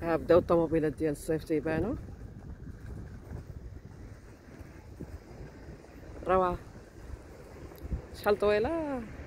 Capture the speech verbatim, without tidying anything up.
ها بداو الطوموبيلات ديال الصيف تيبانو. روعة، شحال طويلة.